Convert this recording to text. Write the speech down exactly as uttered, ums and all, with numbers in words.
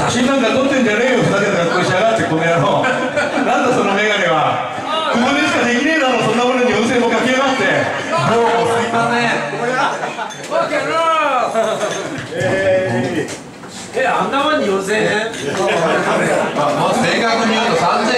写真なんか撮ってんじゃねえよ、ふざけた格好しやがって、この野郎。なんだそのメガネは。久保でしかできねえだろ、そんなものに温泉もかけやがって。どうもすいません。 え、あんなもんによんせんえん？ まあ、正確に言うとさんぜ